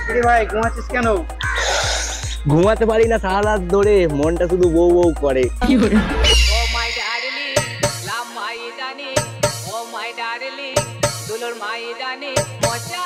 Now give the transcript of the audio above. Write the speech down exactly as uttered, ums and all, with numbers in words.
আরে ভাই ঘুমাচ্ছিস কেন? ঘুমাতে পারি না সারা রাত ধরে, মনটা শুধু বউ বউ করে। Oh my darling love my darling oh my darling দুলোর মাই ডার্লিং মজা